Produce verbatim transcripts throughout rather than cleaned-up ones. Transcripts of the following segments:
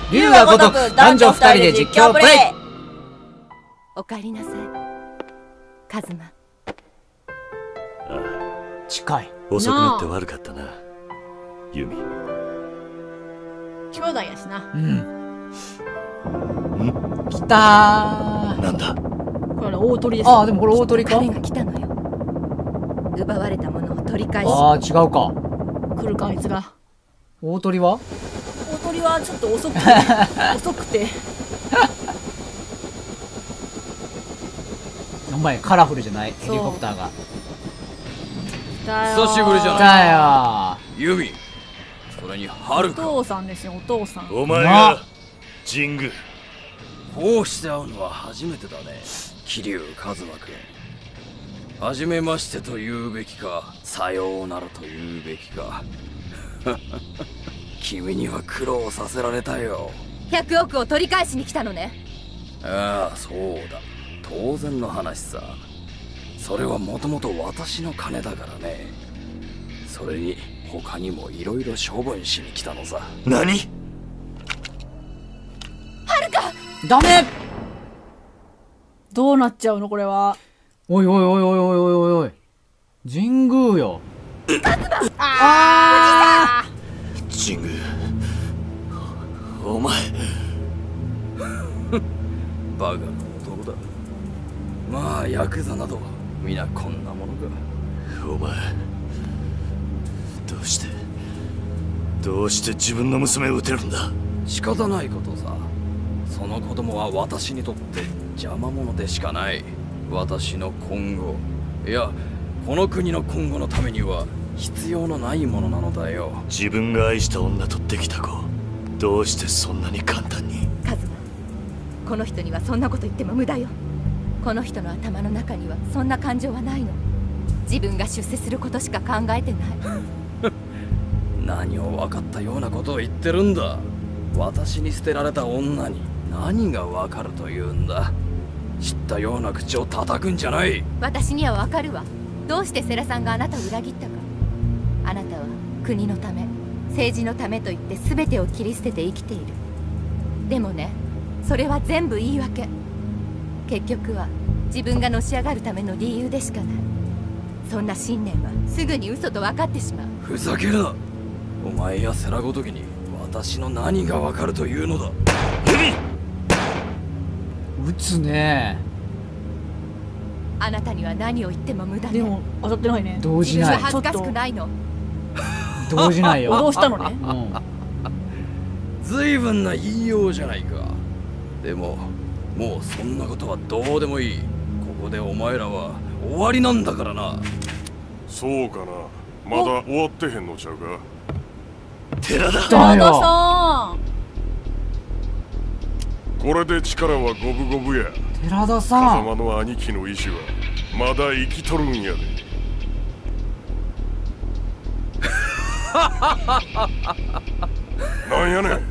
竜が如く男女二人で実況プレイ。 おかえりなさい、カズマ。 ああ、 近い。 遅くなって悪かったな、ユミ。 兄弟やしな。 うん。来たー。 なんだこれ大鳥です。 ああ、でもこれ大鳥か。 彼が来たのよ。奪われたものを取り返し。 ああ、違うか。 来るかあいつが。 大鳥は大鳥はちょっと遅くて遅くてお前カラフルじゃない、ヘリコプターが。 久しぶりじゃない。 来たよユミ、それにハルおか。 父さんですよ、お父さん。 お前が神宮。 こうして会うのは初めてだね、桐生一馬君。はじめましてと言うべきか、さようならと言うべきか。君には苦労させられたよ。 ひゃくおくを取り返しに来たのね。 ああ、そうだ、当然の話さ。それはもともと私の金だからね。それに他にもいろいろ処分しに来たのさ。 何？ はるか！ ダメ。 どうなっちゃうのこれは。 おいおいおいおいおいおいおいおい、神宮よ。 ああ神宮、お前バカな男だ。まあヤクザなど皆こんなものか。 お前どうしてどうして自分の娘を撃てるんだ。 仕方ないことさ。その子供は私にとって邪魔者でしかない。私の今後、いやこの国の今後のためには必要のないものなのだよ。 自分が愛した女とできた子、どうしてそんなに簡単に。 カズマ、この人にはそんなこと言っても無駄よ。この人の頭の中にはそんな感情はないの。自分が出世することしか考えてない。 何を分かったようなことを言ってるんだ。私に捨てられた女に何が分かるというんだ。知ったような口を叩くんじゃない。 私にはわかるわ。どうして世良さんがあなたを裏切ったか。あなたは国のため、政治のためと言って全てを切り捨てて生きている。でもね、それは全部言い訳。結局は自分がのし上がるための理由でしかない。そんな信念はすぐに嘘と分かってしまう。 ふざけるな。お前や世良ごときに私の何が分かるというのだ。 撃つね。 あなたには何を言っても無駄ね。 でも当たってないね。 動じない。 自分が恥ずかしくないの。 動じないよ。 脅したのね。 うん。 随分な言いようじゃないか。でももうそんなことはどうでもいい。ここでお前らは終わりなんだからな。 そうかな。まだ終わってへんのちゃうか。 寺田寺田さん、 これで力は五分五分や。 寺田さん、 風間の兄貴の意志はまだ生きとるんやで。なんやねん。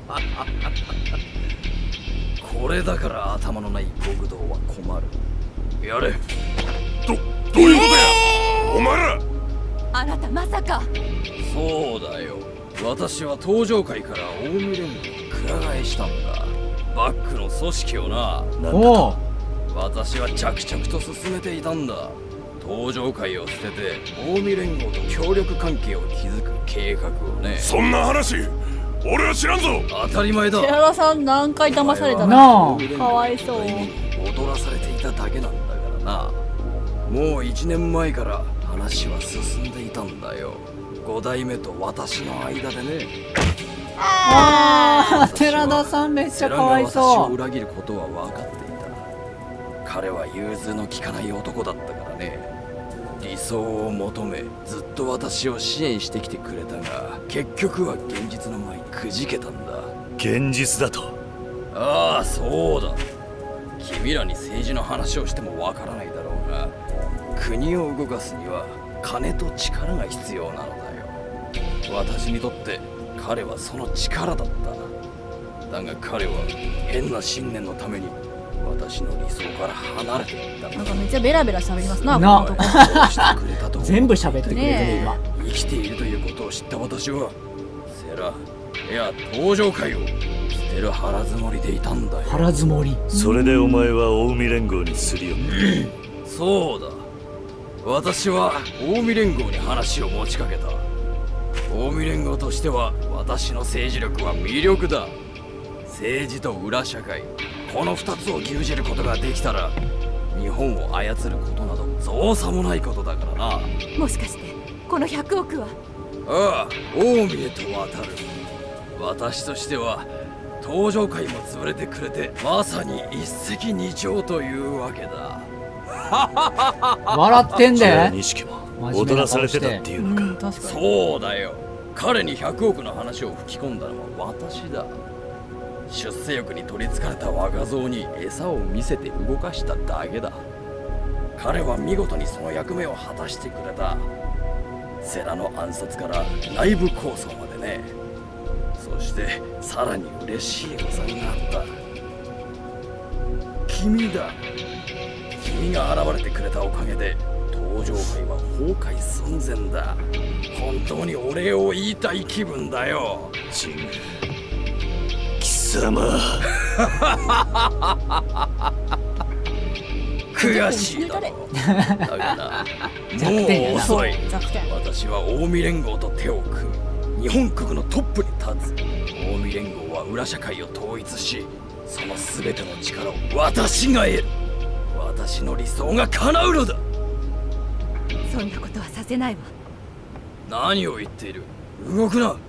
これだから頭のない極道は困る。やれ。 ど、どういうことや、お前ら。 あなたまさか。 そうだよ。私は登場界から近江連合にくら替えしたんだ。バックの組織をな。 なんだおと。 お。 私は着々と進めていたんだ。登場界を捨てて近江連合と協力関係を築く計画をね。 そんな話俺は知らんぞ。 当たり前だ。 寺田さん何回騙されたなの。 あ。 かわいそう。 踊らされていただけなんだからな。もう一年前から話は進んでいたんだよ。五代目と私の間でね。 ああ、寺田さんめっちゃかわい世良が私をそう。 裏切ることは分かっていた。彼は融通の利かない男だったからね。理想を求めずっと私を支援してきてくれたが、結局は現実の前にくじけたんだ。 現実だと。 ああ、そうだ。君らに政治の話をしてもわからないだろうが、国を動かすには金と力が必要なのだよ。私にとって彼はその力だった。だが彼は変な信念のために私の理想から離れていった。 なんかめっちゃベラベラ喋りますな、こなの男。 そうしてくれたと全部喋ってくれてる今。 生きているということを知った私はセラ、いや登場界を捨ててる腹積もりでいたんだよ。 腹積もり。 それでお前は近江連合にすり寄った。 そうだ、私は近江連合に話を持ちかけた。近江連合としては私の政治力は魅力だ。政治と裏社会、この二つを牛耳ることができたら日本を操ることなど造作もないことだからな。 もしかしてこのひゃくおくは？ ああ、近江へと渡る。私としては東上会も潰れてくれてまさに一石二鳥というわけだ。 笑ってんじゃあで。 錦も踊らされてたっていうのか。 うん、確かに。 そうだよ、彼にひゃくおくの話を吹き込んだのは私だ。出世欲に取りつかれた若造に餌を見せて動かしただけだ。彼は見事にその役目を果たしてくれた。世良の暗殺から内部抗争までね。そしてさらに嬉しい噂があった。君だ。君が現れてくれたおかげで東上会は崩壊寸前だ。本当にお礼を言いたい気分だよ。 ジング、貴様。 悔しいだろう。だがな、もう遅い。 弱点。 私は近江連合と手を組み、日本国のトップに立つ。近江連合は裏社会を統一し、その全ての力を私が得る。私の理想が叶うのだ。 そんなことはさせないわ。 何を言っている。動くな。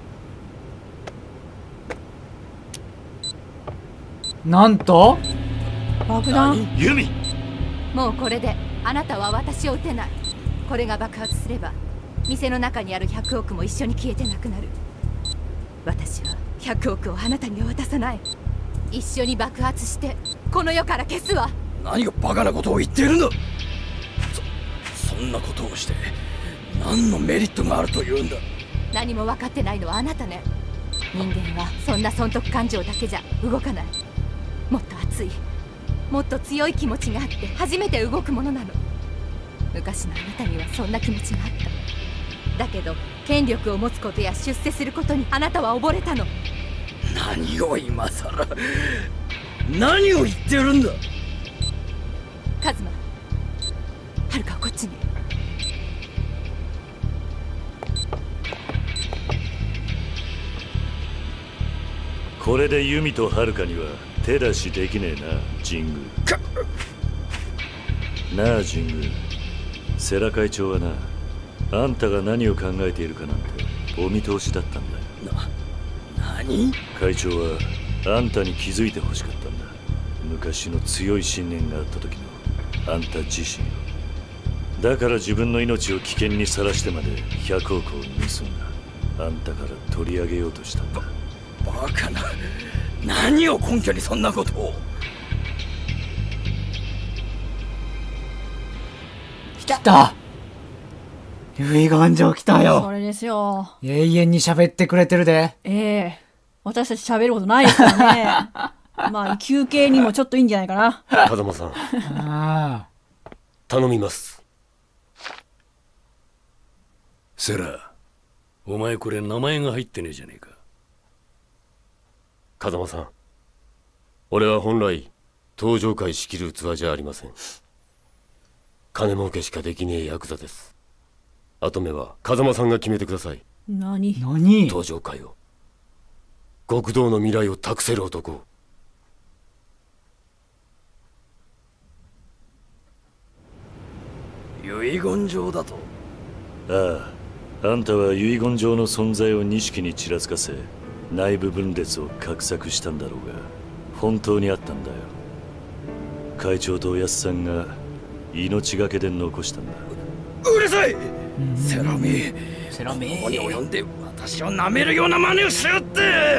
なんと爆弾。 ユミ、 もうこれであなたは私を撃てない。これが爆発すれば店の中にあるひゃくおくも一緒に消えてなくなる。私はひゃくおくをあなたには渡さない。一緒に爆発してこの世から消すわ。 何をバカなことを言っているんだ。そ、そんなことをして何のメリットがあるというんだ。 何も分かってないのはあなたね。人間はそんな損得感情だけじゃ動かない。もっと熱い、もっと強い気持ちがあって初めて動くものなの。昔のあなたにはそんな気持ちがあった。だけど権力を持つことや出世することにあなたは溺れたの。 何を今さら何を言ってるんだ。 カズマ、はるかをこっちに。 これでユミとハルカには手出しできねえな、神宮。なあ神宮、世良会長はな、あんたが何を考えているかなんてお見通しだったんだよ。 な、何？ 会長はあんたに気づいてほしかったんだ。昔の強い信念があった時のあんた自身を。だから自分の命を危険にさらしてまでひゃくおくを盗んだ。あんたから取り上げようとしたんだ。 バカな。何を根拠にそんなことを。 来た。遺言状来たそよ。 れですよ。 永遠に喋ってくれてるで。 ええ、私たち喋ることないですからね。まあ休憩にもちょっといいんじゃないかな。 風間さん、 ああ。 頼みます。 セラ、お前これ名前が入ってねえじゃねえか。 風間さん、俺は本来東上会仕切る器じゃありません。金儲けしかできねえヤクザです。跡目は風間さんが決めてください。 何？ 何？ 東上会を、極道の未来を託せる男を。 遺言状だと。 ああ、あんたは遺言状の存在を錦にちらつかせ、内部分裂を画策したんだろうが、本当にあったんだよ。会長とおやっさんが命がけで残したんだ。 うるさい。セラミ、 セラミここに及んで私を舐めるような真似をしやって。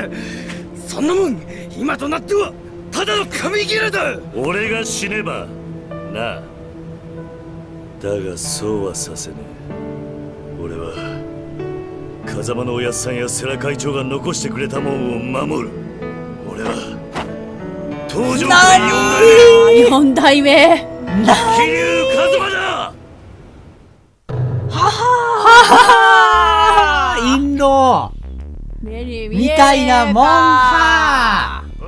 そんなもん今となってはただの紙切れだ。 俺が死ねばなあ。だがそうはさせねえ。俺は風間のおやっさんや世良会長が残してくれたもんを守る。俺は東上会よん代目。 四代目桐生一馬だ。 ははーインド目にみたいなもんか。 お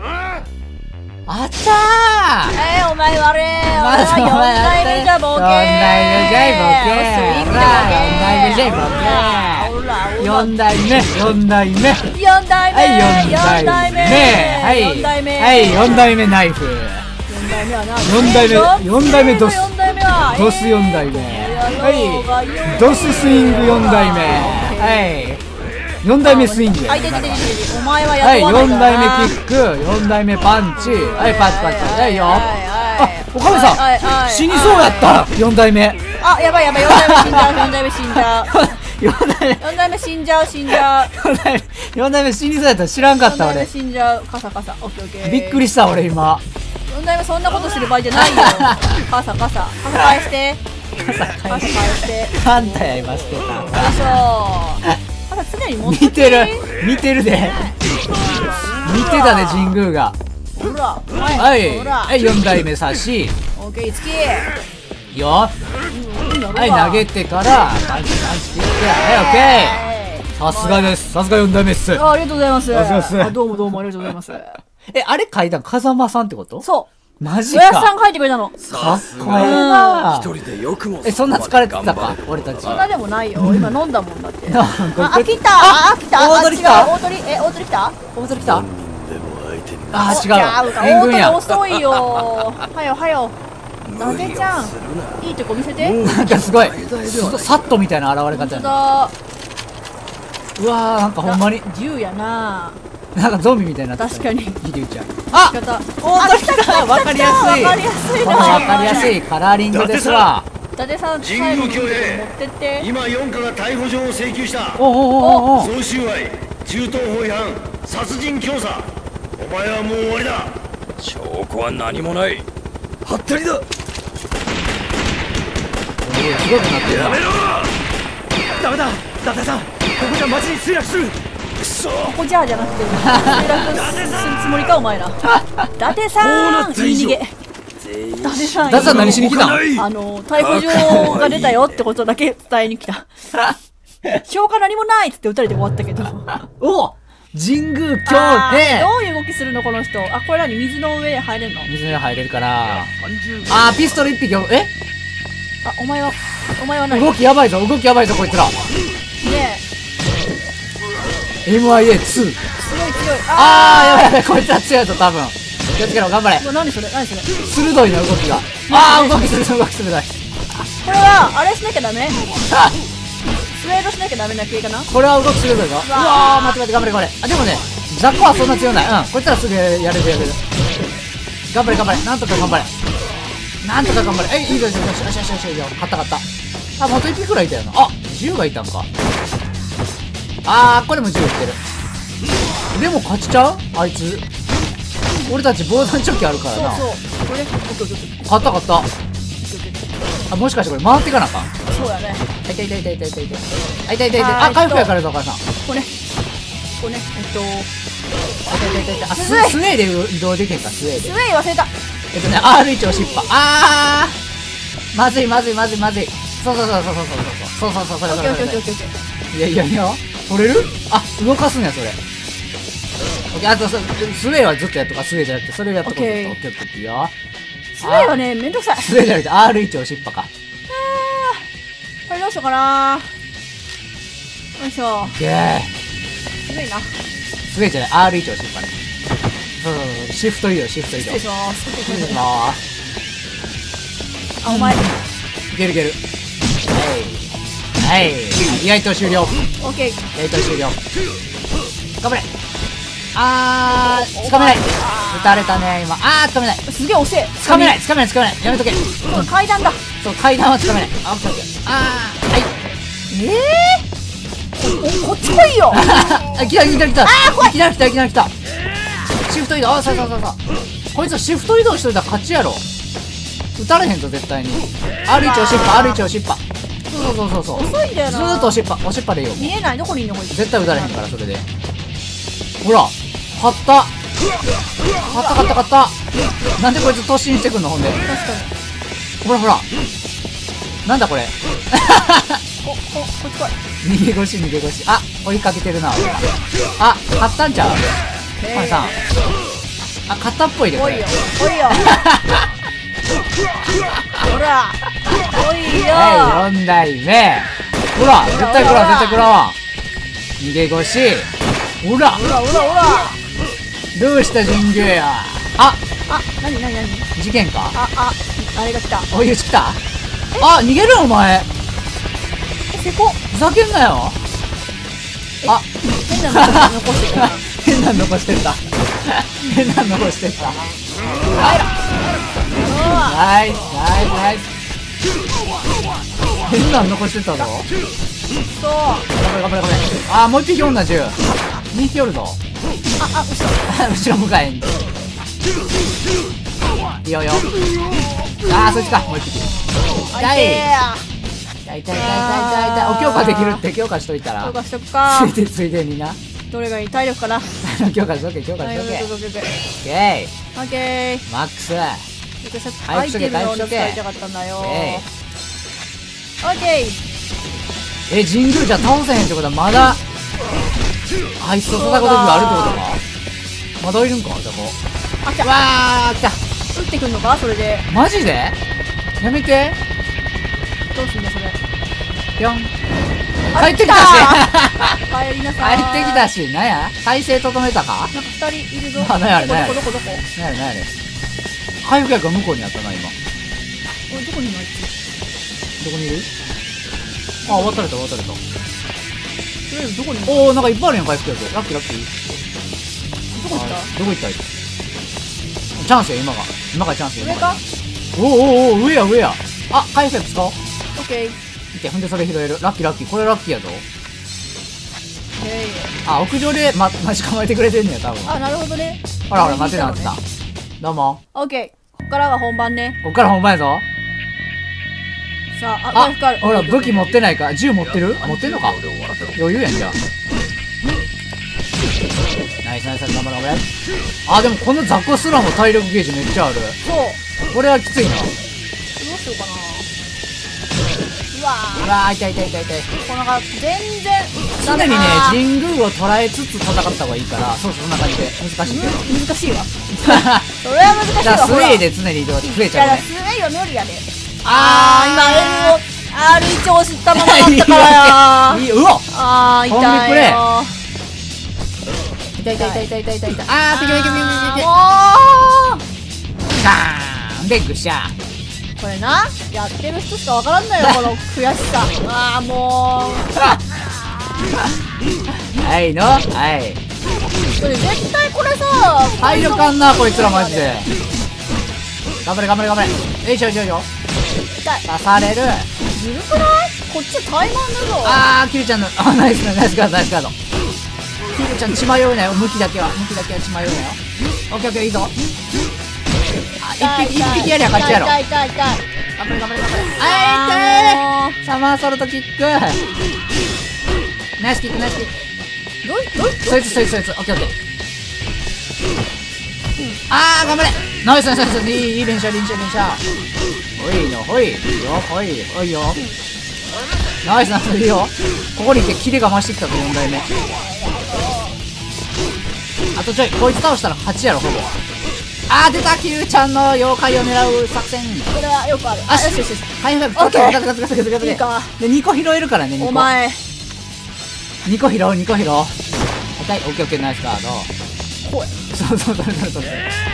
あったー。 えー、お前悪い。俺まずはよんだいめじゃボケー。 よんだいめじゃいボケー。 スイングでボケー。 ほらよんだいめじゃいボケー。 ほらほら。 よんだいめ、よんだいめ。 よんだいめ。 はい、よんだいめ。 よんだいめ。 はい、 よんだいめ。 はい、よんだいめナイフ。 よんだいめはな。 よんだいめ、よんだいめドス。 よんだいめは。 ドスよんだいめ。はい。ドススイングよんだいめ。はい。よんだいめスイング。 あ、いててててて。お前ははい、 やっとわないよんだいめキック、よんだいめパンチ。はい、パンチパンチ。はいよ。あ、おかめさん、死にそうやった。よんだいめ。 あ、やばいやばい。よんだいめ死んじゃう。よんだいめ死んじゃう。 よんだいめ。 よんだいめ死んじゃう。死んじゃう。 よんだいめ死にそうやったら知らんかった俺。 死んじゃう。カサカサ。オッケーオッケー。 びっくりした俺今。 よんだいめそんなことする場合じゃないよ。カサカサ。カサ返して。カサ返して。 あんたや今してた。 よいしょ。カサ常に持って見てる見てるで。見てたね神宮が。 ほら。 はいほら。 はいよんだいめ差し。 オッケーいつき。 よ。はい投げてからパンチパンチ切って。はいオッケー。さすがです。さすがよんだいめっす。 あ、ありがとうございます。 さすがっすあ、どうもどうもありがとうございます。 え、あれ書いたの風間さんってこと？ そうマジおやすさか。 ん書いてくれたの。 かっこいいな。 一人でよくもえ、そんな疲れてたか俺たち。 そんなでもないよ。今飲んだもんだって。 なあ、あ、来た。あ、来た。 大鳥来た大鳥、え、大鳥来た。 大鳥来た？ でも相手にあー違う。 違うか。大鳥援軍や。 遅いよ。はよはよ。なでちゃん。いいとこ見せて。 なんかすごい。サットみたいな現れ方やな。 だ。 うわーなんかほんまに銃やな。 なんかゾンビみたいになってた。 確かに。 ひでうちゃん。あ、 方。 大鳥来た。わかりやすい。 わかりやすいな。 わかりやすいカラーリングですわ。 伊達さん、最後に持ってって。 今よん課が逮捕状を請求したおおおおお。 贈収賄銃刀法違反殺人教唆お前はもう終わりだ証拠は何もない。はったりだ。 すごくなってるな。 やめろダメだ伊達さん、ここじゃ町に墜落する。 くそここじゃあじゃなくて、墜落するつもりかお前ら。伊達さん、いい逃げ。伊達さん、 伊達さん何しに来たの？ あの逮捕状が出たよってことだけ伝えに来た。消化何もないっつって撃たれて終わったけど。 お、神宮あ今日ーね。 どういう動きするのこの人。あ、これ何水の上入れんの？ 水に入れるから。あーピストル一匹をえ？ あ、お前はお前は何？ 動きやばいぞ動きやばいぞこいつら。 ねえ、 エムアイエーツー。 強い強い。 あーやばいやばいこいつら強いぞ多分。気をつけろ頑張れ。 うわ何それ何それ。 鋭いな動きが。あー動きする動き鋭い。 これはあれしなきゃダメ？スウェードしなきゃダメな系かな？ これは動き鋭いぞ。うわー待って待って頑張れ頑張れ。あでもね雑魚はそんな強ない。うんこいつらすぐやれるやれる。頑張れ頑張れなんとか頑張れ。なんとか頑張れ。えいいぞいいぞよしよしよしよしよしよし勝った勝った。あもうあといっぴきくらいいたよな。あじゅうがいたんか。あーこれもじゅういってる。でも勝ちちゃうあいつ。俺たち防弾チョッキあるからな。 そうそう。これね、オッケーオッケーオッケー。 勝った勝った。あもしかしてこれ回っていかなあかん。 そうやね。 あ痛い痛い痛い痛い痛い痛いあ痛い痛い痛いあ回復やからぞお母さん。 これね、これね、えっと、 あ痛い痛い痛い痛いあススウェイスウェーで移動できへんかスウェースウで。 ェイ忘れた。 えっとね アールワン 押しっぱ。あーまずいまずいまずいまずい。そうそうそうそうそうそうそうそうそうそうそれオッケーオッケーオッケーオッそれそれケーオッケー。 いやいやいや取れる？あ動かすんやそれ。オッケーあとそスウェーはずっとやっとかスウェーじゃなくてそれをやっとこう。オッオッケーケーオッケーオッケーいいよ。 スウェイはね、めんどくさい。 スウェーじゃなくて アールワン 押しっぱか。 これどうしようかな。よいしょ。 オッケースウェイな。 スウェーじゃない アールワン 押しっぱね。そうそうそうシフト移動シフト移動。 失礼します。 失礼しまあ、お前。 す。いけるいける。はいはい意外と終了。 オッケー。 やりとり終了。頑張れ。あー、つかめない。撃たれたね、今。あー、つかめない。 すげえ遅え。 つかめない、つかめない、つかめない。やめとけ。 そう階段だ。 そう、階段はつかめない。あ、オッケーオッケー。あー、はい。 ええ。お、こっち来いよ。 あ、来た来た来た。いきなり来たいきなり来た。シフト移動、あ、そうそうそうそう。こいつシフト移動しといたら勝ちやろ。撃たれへんぞ、絶対に。アールワン 押しっぱ、アールワン 押しっぱ。そうそうそうそう。 遅いんだよな。 ずーっと押しっぱ、押しっぱでいいよ。 見えない。どこにいんのこいつ。 絶対撃たれへんから、それで。ほら、勝った。勝った勝った勝った。なんでこいつ突進してくんのほんで。 確かに。 ほらほら。なんだこれ。 こ、こ、こっち来い。 逃げ腰逃げ腰。あ、追いかけてるな、俺ら。あ、勝ったんちゃうパンさん。 あ、型っぽいでこれ。 来いよ来いよほら来いよはい、よんだいめ。ほら、絶対食らう、絶対食らわん。逃げ腰。ほら、 ほらほらほらどうした神宮や。あ、 あ、なになになに事件か。 あ、あ、あれが来たお湯来た。あ、逃げるお前。 え、せこふざけんなよ。あ、 変なの残してたな変なの残してた。変なの残してた。ナイスナイスナイス。変なの残してたぞ。 そう頑張れ頑張れ頑張れ。あー、もう一匹おんな、じゅう。にひきおるぞ。 あ、あ、 後ろ向かえん。いいよよ。あー、そっちか、もう一匹。痛い痛い痛い痛い痛い痛い痛い。お、強化できるって強化しといたら。 強化しとくかついでついでにな。 どれがいい体力かな強化しとけ強化しとけ。オッケオッケー。 ーマックス。 アイテムを使いたかったんだよオッケーえ、神宮じゃ倒せへんってことはまだあいつと戦う時があるってことか。まだいるんかじゃこあ、来たわー来た。 撃ってくんのかそれでマジでやめて。 どうすんだそれぴょん。 あ帰ってきたし帰りなさい帰ってきたし、なんや体勢整えたか。 なんか二人いるぞあ、なんやあれなんやあれどこどこどこなんやあれなんやあれ。回復薬が向こうにあったな今。 おいどこにいるのあいつどこにいる。あ、渡れた渡れた。 とりあえずどこにいるのおお、なんかいっぱいあるやん回復薬。ラッキーラッキー。 どこ行ったどこ行ったあいつ。チャンスや今が。今がチャンスや今が。 上かおおおお、上や上や。あ、回復薬使おう。 オッケー見て、ほんでそれ拾える。ラッキーラッキー。これラッキーやぞ。 へいあ、屋上でま待ち構えてくれてんねや多分。 あ、なるほどねほらほら待ってた待ってた。どうも。 オッケーこっからが本番ねこっから本番やぞ。 さあ、あ、 あ回復ある、 ほら武器持ってないか。銃持ってる。持ってんのか。余裕やんじゃあ。ナイスナイスナイス、頑張れ頑張れ。あ、でもこの雑魚すらも体力ゲージめっちゃある。 そうこれはきついな。 どうしようかなうわうわー、痛い痛い痛い痛い。 ーこうなんか全然常にねあー神宮を捉えつつ戦った方がいいから。そうそう、そんな感じで難しいけど。 うん難しいわそれは難しいわだからスウェーでで常に移動増えいやだちゃうね。 スウェイは無理やでああー今 L を アールいち を知ったままだったからいいうわあーコンビニプレイ痛いよ痛い痛い痛い痛い痛い痛い痛い。あー、ピケピケピケピケピケ。 もガーンでグシャー。 うこれなやってる人しかわからんのよこの悔しさあーもうはいのはいこれ絶対これさ体力あんなこいつらマジで。頑張れ頑張れ頑張れ。よいしょよいしょよいしょ。 痛い刺される。 ずるくないこっち怠慢だぞあー、キルちゃんのあ、ナイスナイスカードナイスカード。キルちゃん血迷うなよ。向きだけは向きだけは血迷うなよ。オッケーオッケー、いいぞ。あ、一匹一匹やりゃ勝ちやろ。 痛い痛い痛い痛い頑張れ頑張れ頑張れ。 ああー、痛い。サマーソルトキック。ナイスキックナイスキック。 どうどうそいつそいつそいつ。オッケーオッケー。あー、頑張れ。ナイスナイスナイス。いいいい連射連射連射。ほいのほい。いいよほいほいよ。ナイスナイス、いいよ。ここに来てキレが増してきたぞよんだいめ。あとちょい。こいつ倒したら勝ちやろほぼ。あー、出た。キルちゃんの妖怪を狙う作戦。 これはよくあるあ、 あよしよしよし。回復オッケーガツガツガツガツガツガツ。 いいかでにこ拾えるからね。にこお前にこ拾うにこ拾う。はい、オッケーオッケー、ナイスカード。 こいそうそうそうそうそう。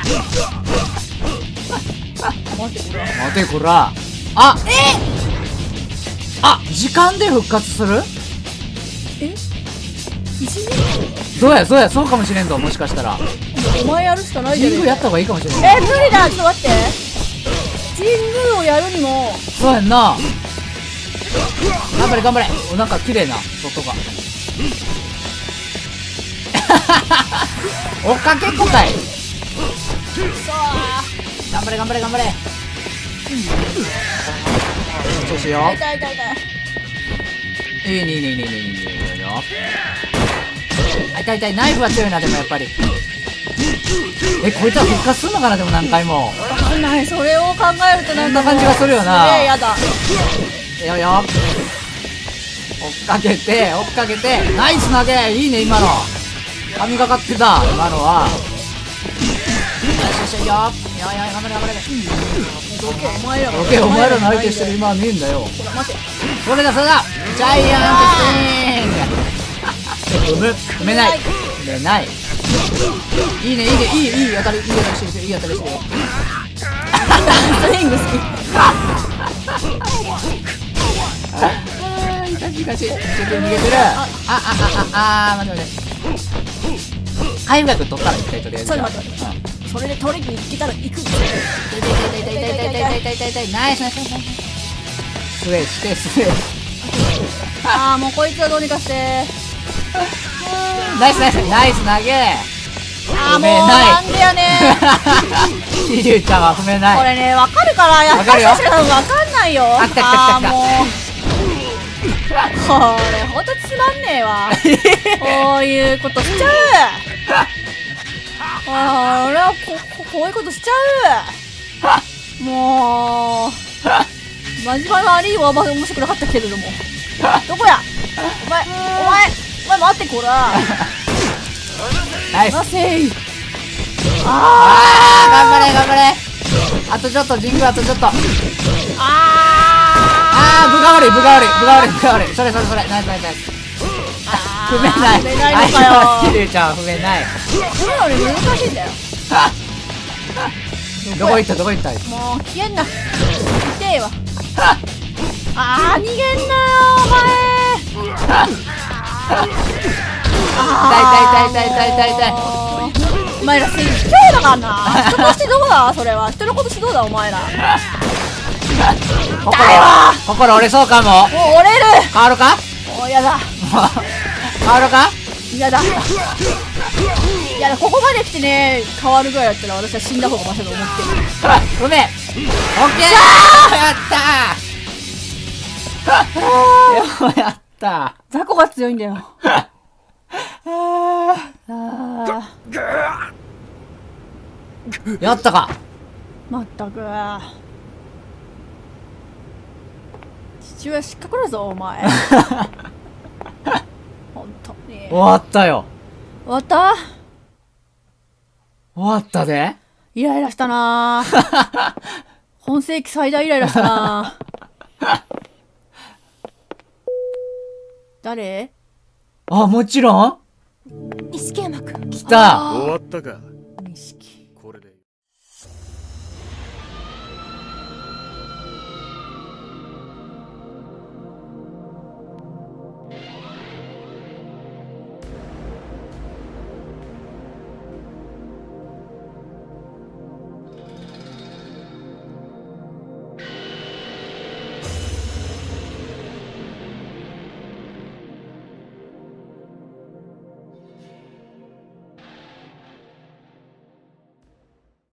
待ってこれ待てこら。あ、えあ、時間で復活する。 え一そうやそうや、そうかもしれんぞ。もしかしたら時お前やるしかないじゃねえか神宮やった方がいいかもしれん。 え無理だちょっと待って神宮をやるにもそうやんな。頑張れ頑張れ。お、なんか綺麗な外が。追っかけっこかい。頑張れ頑張れ頑張れ。調子よ。 痛い痛い痛い痛いいいねいいねいいねいいねいいねいいねよ。あ、痛い痛い。ナイフは強いな。でもやっぱりえ、こいつは復活するのかな。でも何回もわかんないそれを考えるとなんかそんな感じがするよな。 すげえやだよよ。追っかけて追っかけて。ナイス投げ。いいね今の。神がかってた今のは。 しよしよいいよ。いやいや、頑張れ頑張れ。 どけお前らがオッケー、お前らの相手してる今はねえんだよ。 ほら待て。 それだそれだ、ジャイアントスイング。踏む踏めない踏めない。いいねいいね、いいいい当たり、いい当たりしてる、いい当たりしてる。 スイング好き。 あー、いかしいかしい。ちょっと逃げてる。あああああー、待って待って。回復薬取ったら一回とりあえず。 ちょっと待って待って。それで取りに行けたら行く。 痛い痛い痛い痛い痛い痛い痛い痛い痛い痛い。ナイスナイスナイスナイス。スウェイしてスウェイ。 ああもうこいつはどうにかして。 ナイスナイスナイス投げ。 ああもうなんでやねん。 キリュウちゃんは踏めない。 これねわかるからやった人しかわかんないよ。 あ、来た来た来た来た。 あーもうこれほんとつまんねえわ。こういうことしちゃう。ああ俺はこここういうことしちゃう。もう真面目の悪いはあんま面白くなかったけれども。どこやお前お前お前待ってこら。 ナイス。 なせい。 ああ頑張れ頑張れ。あとちょっと、神宮あとちょっと。ああ分が悪い分が悪い分が悪い分が悪い。それそれそれナイスナイスナイス。踏めない。 踏めないのかよ。 キリュウちゃんは踏めない。 踏むのに難しいんだよ。 どこ行ったどこ行った。 もう消えんな。痛えわ。あー逃げんなよお前。 痛い痛い痛い痛い痛い痛い。 お前らせい卑怯だからな。人としてどうだそれは。人のことしてどうだお前ら。 心心折れそうかも。 もう折れる。 変わるか。 もうやだ変わるか。 やだいやここまで来てね変わるぐらいだったら私は死んだ方がマシだと思ってる。 ごめん。オッケーやったー。やった雑魚が強いんだよ。 ー。やったか。 まったく父親失格だぞお前。本当に終わったよ。 終わった。 終わったで。 イライラしたなー。本世紀最大イライラしたなー。誰？ あ、もちろん。 錦山君。 来た。 終わったか。 錦。 これで